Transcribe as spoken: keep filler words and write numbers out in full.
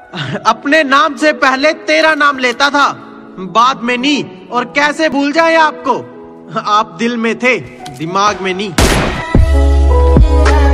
अपने नाम से पहले तेरा नाम लेता था, बाद में नहीं। और कैसे भूल जाए आपको, आप दिल में थे दिमाग में नहीं।